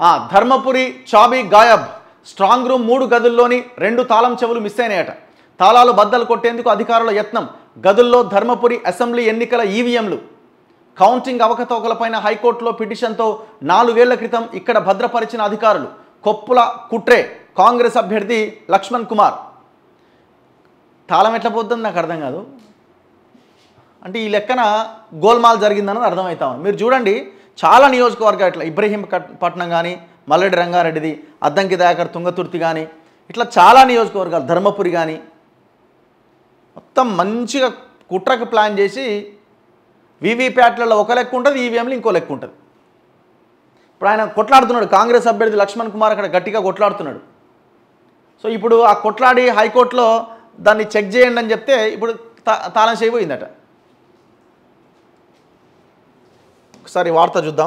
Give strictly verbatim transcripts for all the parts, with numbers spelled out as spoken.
ధర్మపురి చాబీ గాయబ్. Strong room మూడు గదుల్లోని రెండు తాళం చెవులు మిస్ అయినాయట. తాళాలు బద్దలు కొట్టేందుకు అధికారుల యత్నం. గదుల్లో ధర్మపురి అసెంబ్లీ ఎన్నికల ఈవీఎంలు. కౌంటింగ్ అవకతవకలపైన హైకోర్టులో పిటిషన్తో నాలుగేళ్ల క్రితం ఇక్కడ భద్రపరిచిన అధికారులు. కొప్పుల కుట్రే కాంగ్రెస్ అభ్యర్థి లక్ష్మణ్ కుమార్. తాళం ఎట్లా పోతుందని నాకు అర్థం కాదు. అంటే ఈ లెక్కన గోల్మాల్ జరిగిందన్నది అర్థమవుతాం. మీరు చూడండి, చాలా నియోజకవర్గాలు ఇట్లా ఇబ్రహీం పట్నం కానీ, మల్లెడి రంగారెడ్డిది, అద్దంకి దయాకర్ తుంగతుర్తి కానీ, ఇట్లా చాలా నియోజకవర్గాలు, ధర్మపురి కానీ, మొత్తం మంచిగా కుట్రకు ప్లాన్ చేసి వీవీప్యాట్లలో ఒక లెక్క ఉంటుంది, ఈవీఎంలు ఇంకో లెక్క ఉంటుంది. ఇప్పుడు ఆయన కొట్లాడుతున్నాడు, కాంగ్రెస్ అభ్యర్థి లక్ష్మణ్ కుమార్ అక్కడ గట్టిగా కొట్లాడుతున్నాడు. సో ఇప్పుడు ఆ కొట్లాడి హైకోర్టులో దాన్ని చెక్ చేయండి అని చెప్తే ఇప్పుడు తా తాళం చేయబోయిందట. ఒకసారి వార్త చూద్దాం.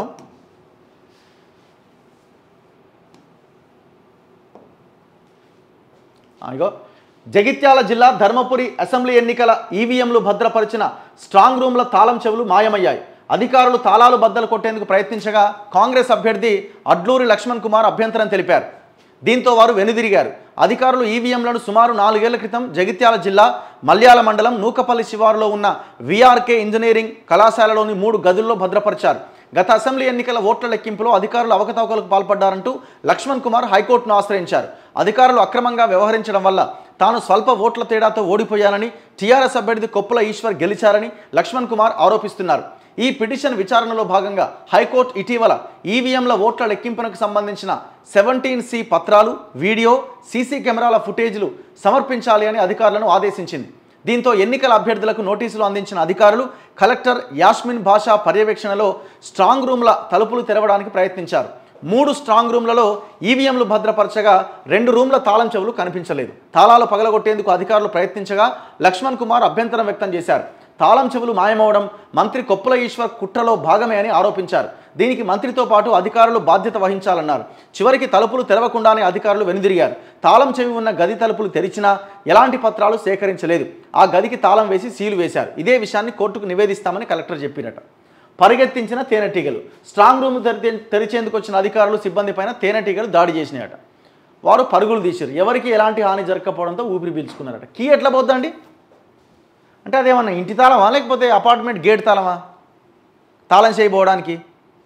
ఇగో జగిత్యాల జిల్లా ధర్మపురి అసెంబ్లీ ఎన్నికల ఈవీఎంలు భద్రపరిచిన స్ట్రాంగ్ రూమ్ల తాళం చెవులు మాయమయ్యాయి. అధికారులు తాళాలు బద్దలు కొట్టేందుకు ప్రయత్నించగా కాంగ్రెస్ అభ్యర్థి అడ్లూరి లక్ష్మణ్ కుమార్ అభ్యంతరం తెలిపారు. దీంతో వారు వెనుదిరిగారు. అధికారులు ఈవీఎంలను సుమారు నాలుగేళ్ల క్రితం జగిత్యాల జిల్లా మల్యాల మండలం నూకపల్లి శివారులో ఉన్న వీఆర్కే ఇంజనీరింగ్ కళాశాలలోని మూడు గదుల్లో భద్రపరిచారు. గత అసెంబ్లీ ఎన్నికల ఓట్ల లెక్కింపులో అధికారులు అవకతవకలకు పాల్పడ్డారంటూ లక్ష్మణ్ కుమార్ హైకోర్టును ఆశ్రయించారు. అధికారులు అక్రమంగా వ్యవహరించడం వల్ల తాను స్వల్ప ఓట్ల తేడాతో ఓడిపోయానని, టీఆర్ఎస్ అభ్యర్థి కొప్పుల ఈశ్వర్ గెలిచారని లక్ష్మణ్ కుమార్ ఆరోపిస్తున్నారు. ఈ పిటిషన్ విచారణలో భాగంగా హైకోర్టు ఇటీవల ఈవీఎంల ఓట్ల లెక్కింపునకు సంబంధించిన సెవెంటీన్ సి పత్రాలు, వీడియో, సీసీ కెమెరాల ఫుటేజ్లు సమర్పించాలి అని అధికారులను ఆదేశించింది. దీంతో ఎన్నికల అభ్యర్థులకు నోటీసులు అందించిన అధికారులు కలెక్టర్ యాస్మిన్ భాషా పర్యవేక్షణలో స్ట్రాంగ్ రూమ్ల తలుపులు తెరవడానికి ప్రయత్నించారు. మూడు స్ట్రాంగ్ రూమ్లలో ఈవీఎంలు భద్రపరచగా రెండు రూమ్ల తాళం చెవులు కనిపించలేదు. తాళాలు పగలగొట్టేందుకు అధికారులు ప్రయత్నించగా లక్ష్మణ్ కుమార్ అభ్యంతరం వ్యక్తం చేశారు. తాళం చెవులు మాయమవడం మంత్రి కొప్పుల ఈశ్వర్ కుట్రలో భాగమే అని ఆరోపించారు. దీనికి మంత్రితో పాటు అధికారులు బాధ్యత వహించాలన్నారు. చివరికి తలుపులు తెరవకుండానే అధికారులు వెనుదిరిగారు. తాళం చెవి ఉన్న గది తలుపులు తెరిచినా ఎలాంటి పత్రాలు సేకరించలేదు. ఆ గదికి తాళం వేసి సీలు వేశారు. ఇదే విషయాన్ని కోర్టుకు నివేదిస్తామని కలెక్టర్ చెప్పినట్టు. పరిగెత్తించిన తేనెటీగలు. స్ట్రాంగ్ రూమ్ తెరి తెరిచేందుకు వచ్చిన అధికారులు సిబ్బంది పైన తేనెటీగలు దాడి చేసినాయట. వారు పరుగులు తీశారు. ఎవరికి ఎలాంటి హాని జరగకపోవడంతో ఊపిరి పీల్చుకున్నారట. కీ ఎట్లా పోద్దండి అంటే అదేమన్నా ఇంటి తాళమా లేకపోతే అపార్ట్మెంట్ గేట్ తాళమా తాళం చేయబోవడానికి?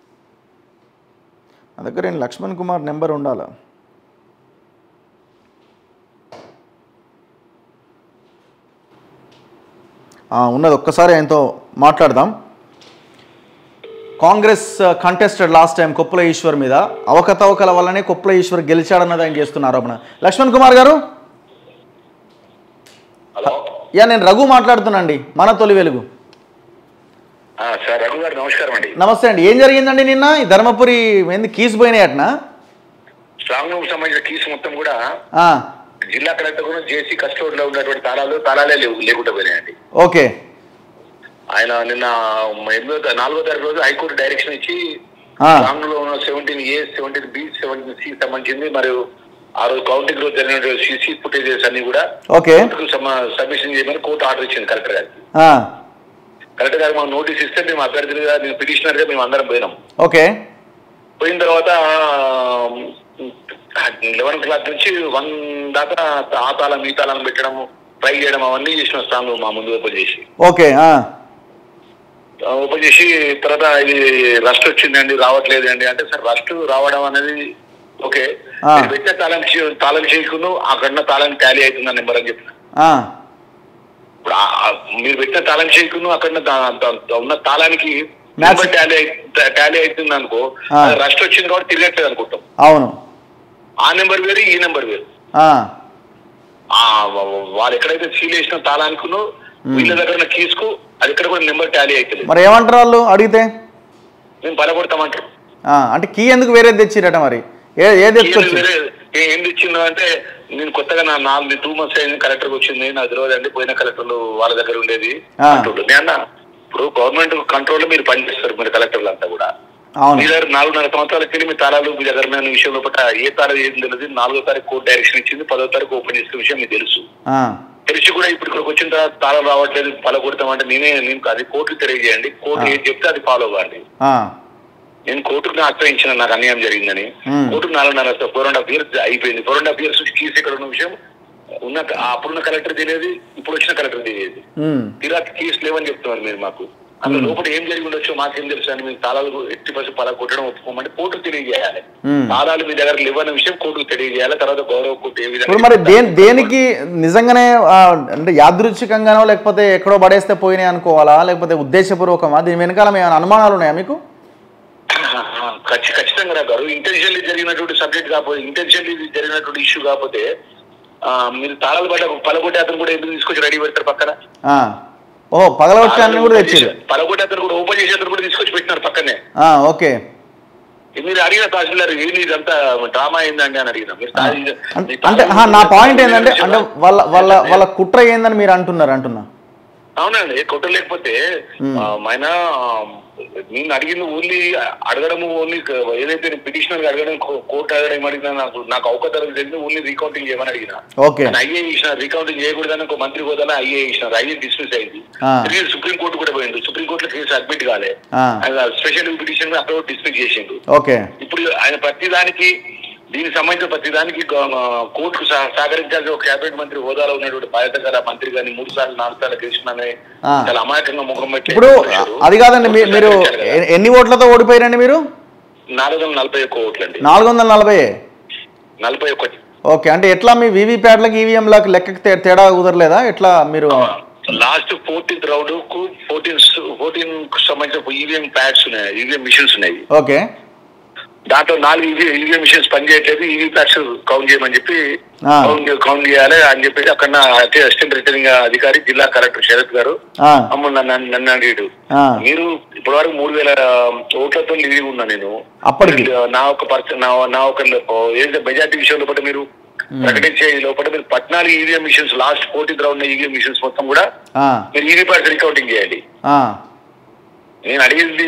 నా దగ్గర నేను లక్ష్మణ్ కుమార్ నెంబర్ ఉండాలా? ఉన్నది, ఒక్కసారి ఆయనతో మాట్లాడదాం. Congress contested last time Koppula Eshwar మీద అవకతవకల వల్లనే కొప్పుల ఈశ్వర్ గెలిచాడన్నది ఆయన చేస్తున్న ఆరోపణ. లక్ష్మణ్ కుమార్ గారు, యా నేను రఘు మాట్లాడుతున్నాండి, మన తొలి వెలుగు. నమస్కారం అండి. నమస్తే అండి. ఏం జరిగిందండి నిన్న ఈ ధర్మపురి ఎందుకు కీస్ పోయినాయి అట్నా? స్ట్రాంగ్ రూమ్ సంబంధించిన కీస్ మొత్తం కూడా జిల్లా కలెక్టర్ కూడా జేసీ కస్టోడీలో ఉన్నటువంటి తాళాలు తాళాలే లేకుండా పోయినాయండి. ఓకే. ఆయన నిన్న ఎనిమిదో నాలుగో తారీఖు రోజు హైకోర్టు డైరెక్షన్ ఇచ్చి స్ట్రాంగ్ లో ఉన్న seventeen A seventeen B seventeen C సంబంధించింది మరియు ఆ రోజు కౌంటింగ్ రోజు జరిగిన సీసీ ఫుటేజెస్ అన్ని కూడా సబ్మిషన్ చేయమని కోర్టు ఆర్డర్ ఇచ్చింది కలెక్టర్ గారికి. కలెక్టర్ గారికి మాకు నోటీస్ ఇస్తే మేము అభ్యర్థులుగా మేము పిటిషనర్ గా మేము అందరం పోయినాం. ఓకే. పోయిన తర్వాత లెవెన్ క్లాక్ నుంచి వన్ దాకా ఆ తాళం ఈ తాళం పెట్టడం, ట్రై చేయడం అవన్నీ చేసిన స్ట్రాంగ్ మా ముందు ఓపెన్ చేసి ఓకే ఓపెన్ చేసి తర్వాత ఇది రస్ట్ వచ్చిందండి, రావట్లేదు అండి అంటే, సార్ రస్ట్ రావడం అనేది ఓకే, పెట్టే తాళం తాళం చేయకుండా అక్కడ తాళం టాలీ అవుతుంది నెంబర్ అని చెప్పిన. ఇప్పుడు మీరు పెట్టిన తాళం చేయకుండా అక్కడ ఉన్న తాళానికి నెంబర్ టాలీ టాలీ అవుతుంది అనుకో, రస్ట్ వచ్చింది కాబట్టి తిరగట్లేదు అనుకుంటాం. అవును. ఆ నెంబర్ వేరు ఈ నెంబర్ వేరు. వాళ్ళు ఎక్కడైతే సీల్ వేసిన తాళానికును వీళ్ళ దగ్గర కీసుకు అది ఎక్కడ కూడా నెంబర్ టాలీ అవుతుంది. మరి ఏమంటారు వాళ్ళు అడిగితే? మేము పలగొడతామంటారు. అంటే కీ ఎందుకు వేరే తెచ్చిరట? మరి ఏం తెచ్చిందో అంటే, నేను కొత్తగా నా నాలుగు టూ మంత్స్ అయింది కలెక్టర్కి వచ్చింది, నాకు తెలియదు అండి, పోయిన కలెక్టర్లు వాళ్ళ దగ్గర ఉండేది అంటుండ్రు. నేను ఇప్పుడు గవర్నమెంట్ కంట్రోల్ మీరు పనిచేస్తారు మీరు కలెక్టర్లు అంతా కూడా. మీ దగ్గర నాలుగున్నర సంవత్సరాలకి వెళ్ళి మీ తాళాలు మీ దగ్గర ఉన్న విషయంలో ఏ తాళం ఏం తెలియదు. నాలుగో తారీఖు కోర్టు డైరెక్షన్ ఇచ్చింది, పదో తారీఖు ఓపెన్ చేసిన విషయం మీకు తెలుసు. తెలిసి కూడా ఇప్పుడు ఇక్కడికి వచ్చిన తర్వాత తాళం రావట్లేదు పలగొడతామంటే నేనే నేను అది కోర్టు తెలియజేయండి, కోర్టు ఏది చెప్తే అది ఫాలో కాండి. నేను కోర్టుకు ఆశ్రయించిన నాకు అన్యాయం జరిగిందని. కోర్టుకు నాలుగున్నర ఫోర్ అండ్ హాఫ్ ఇయర్స్ అయిపోయింది. ఫోర్ అండ్ హాఫ్ ఇయర్స్ కీస్ ఎక్కడ ఉన్న విషయం ఉన్న అప్పుడున్న కలెక్టర్ తెలియదు, ఇప్పుడు వచ్చిన కలెక్టర్ తెలియదు. తీరా కేసు లేవని చెప్తున్నారు మీరు మాకు. అందులో లోపల ఏం జరిగి ఉండొచ్చో మాకేం తెలుసు అని మీరు తాళాలు ఎట్టి పసి పలా కొట్టడం ఒప్పుకోమంటే కోర్టుకు తెలియజేయాలి. తాళాలు మీ దగ్గర లేవన్న విషయం కోర్టుకు తెలియజేయాలి. తర్వాత గౌరవ కోర్టు ఏ విధంగా మరి దేనికి నిజంగానే అంటే యాదృచ్ఛికంగానో లేకపోతే ఎక్కడో పడేస్తే పోయినాయి అనుకోవాలా, లేకపోతే ఉద్దేశపూర్వకమా? దీని వెనకాల మీ అనుమానాలు ఉన్నాయా మీకు? ఖచ్చితంగా గారు ఇంటెన్షియల్లీ జరిగినటువంటి సబ్జెక్ట్ కాకపోతే, ఇంటెన్షియల్లీ జరిగినటువంటి ఇష్యూ కాకపోతే మీరు తాళాలు పడ్డ పలగొట్టే అతను కూడా ఎందుకు తీసుకొచ్చి రెడీ పెడతారు పక్కన? ఓ పగలగొట్టే అతను కూడా తెచ్చారు, పలగొట్టే అతను కూడా ఓపెన్ చేసే అతను కూడా తీసుకొచ్చి పెట్టినారు పక్కనే. ఓకే, మీరు అడిగిన తహసీల్దార్ ఏంది ఇదంతా డ్రామా ఏందండి అని అడిగిన. అంటే నా పాయింట్ ఏంటంటే అంటే వాళ్ళ వాళ్ళ వాళ్ళ కుట్ర ఏందని మీరు అంటున్నారు అంటున్నా. అవునండి, కుట్ర లేకపోతే ఆయన నేను అడిగింది ఓన్లీ అడగడము, ఓన్లీ ఏదైతే పిటిషనర్ అడగడం కోర్టు అడగడం ఏమడిగినా నాకు నాకు అవకాశాలు తెలియదు. ఓన్లీ రీకౌంటింగ్ చేయమని అడిగిన. ఐఏ ఇచ్చినారు, రీకౌంటింగ్ చేయకూడదని ఒక మంత్రి హోదాలో ఐఏ ఇచ్చినారు. ఐఏ డిస్మిస్ అయింది. తిరిగి సుప్రీం కోర్టు కూడా పోయింది. సుప్రీం కోర్టులో కేసు అడ్మిట్ కాలే, స్పెషల్ పిటిషన్ అక్కడ డిస్మిస్ చేసిండు. ఇప్పుడు ఆయన ప్రతి దానికి దీనికి సంబంధించిన ప్రతి దానికి కోర్టుకు సహకరించాల్సిన ఒక కేబినెట్ మంత్రి హోదాలో ఉన్నటువంటి బాధ్యత గల మంత్రి గాని మూడు సార్లు నాలుగు సార్లు గెలిచినానే చాలా అమాయకంగా ముఖం పెట్టి. ఇప్పుడు అది కాదండి, మీరు ఎన్ని ఓట్లతో ఓడిపోయారండి మీరు? నాలుగు వందల నలభై ఒక్క ఓట్లండి. నాలుగు వందల నలభై నలభై ఒకటి ఓకే, అంటే ఎట్లా మీ వీవీప్యాట్లకు ఈవీఎంలకు లెక్కకి తేడా కుదరలేదా ఎట్లా? మీరు లాస్ట్ ఫోర్టీన్త్ రౌండ్ కు ఫోర్టీన్ ఫోర్టీన్ సంబంధించిన ఈవీఎం ప్యాడ్స్ ఉన్నాయి, ఈవీఎం మిషన్స్ ఉన్నాయి. ఓకే, దాంట్లో నాలుగు ఈవీఎం మిషన్స్ పనిచేయట్లేదు, ఈవీ ప్యాడ్స్ కౌంట్ చేయమని చెప్పి కౌంట్ చేయాలి అని చెప్పేసి అక్కడ అసిస్టెంట్ రిటర్నింగ్ అధికారి జిల్లా కలెక్టర్ శరత్ గారు అమ్మ నన్ను అడిగాడు. మీరు ఇప్పటి వరకు మూడు వేల ఓట్లతో లీడ్ ఉన్నా నేను అప్పటికి నా ఒక పర్సన్ నా ఒక ఏదైతే మెజార్టీ విషయంలో లోపల మీరు ప్రకటించే లోపల మీరు పద్నాలుగు EVM machines last fourteenth round EVM machines మొత్తం కూడా మీరు ఈవీ ప్యాడ్స్ రికౌంటింగ్ చేయాలి. నేను అడిగింది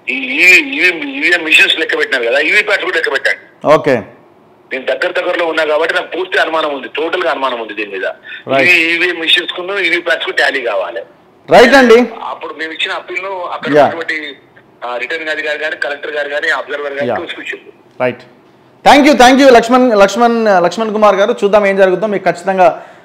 ఈవీఎం మిషన్స్ లెక్క పెట్టినారు కదా, ఈవీ ప్యాడ్స్ కూడా లెక్క పెట్టండి. ఓకే, నేను దగ్గర దగ్గరలో ఉన్నా కాబట్టి నాకు పూర్తి అనుమానం ఉంది, టోటల్ గా అనుమానం ఉంది దీని మీద. ఈవీఎం మిషన్స్ కు ఈవీ ప్యాడ్స్ కు టాలీ కావాలి. రైట్ అండి. అప్పుడు మేము ఇచ్చిన అప్పీల్ ను అక్కడ ఉన్నటువంటి రిటర్నింగ్ అధికారి గాని కలెక్టర్ గారు కానీ అబ్జర్వర్ గారు చూసుకొచ్చింది. Right, thank you thank you Lakshman Lakshman Lakshman Kumar గారు. చూద్దాం ఏం జరుగుతుందో. మీకు ఖచ్చితంగా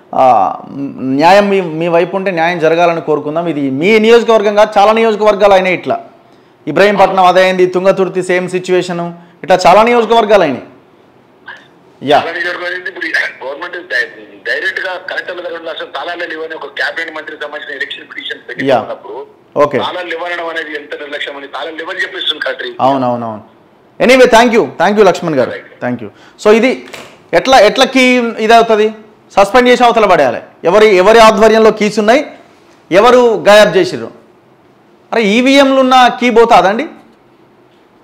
న్యాయం మీ మీ వైపు ఉంటే న్యాయం జరగాలని కోరుకుందాం. ఇది మీ నియోజకవర్గం కాదు, చాలా నియోజకవర్గాలు అయినాయి ఇట్లా. ఇబ్రహీంపట్నం అదే అయింది, తుంగతుర్తి సేమ్ సిచ్యువేషను, ఇట్లా చాలా నియోజకవర్గాలు అయినాయి. యా గవర్నమెంట్ డైరెక్ట్ గా కలెక్టర్ల దగ్గర అసలు తాళాలు ఇవ్వని ఒక క్యాబినెట్ మంత్రి సంబంధించిన ఎలక్షన్ పిటిషన్ పెట్టినప్పుడు తాళాలు ఇవ్వడం అనేది ఎంత నిర్లక్ష్యం అని తాళాలు ఇవ్వని చెప్పేస్తుంది కలెక్టర్. అవునవునవును. Anyway thank you thank you Lakshman గారు, థ్యాంక్ యూ. సో ఇది ఎట్లా ఎట్లా కీ ఇదవుతుంది, సస్పెండ్ చేసి అవతల పడేయాలి. ఎవరి ఎవరి ఆధ్వర్యంలో కీస్ ఉన్నాయి, ఎవరు గాయబ్ చేసిర్రు. అరే ఈవీఎంలు ఉన్న కీ పోతాదండి.